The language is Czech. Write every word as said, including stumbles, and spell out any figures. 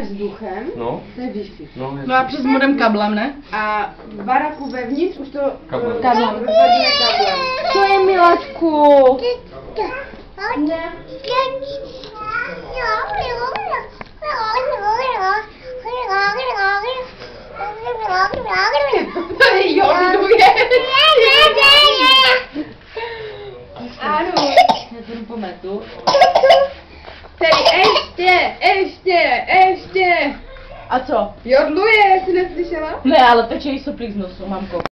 vzduchem, No. to je Wi-Fi. No, No a přes modem kablem, ne? A v baraku vevnitř už to Kablem. eh, kablem. rozvadíme kablem. Co je, Milačku? Ne. Tady joduje. Ano. Já to jdu po metu. Tady ještě, ještě, ještě. A co? Jodluje, jsi neslyšela? Ne, ale teče jí soplík z nosu, mamko.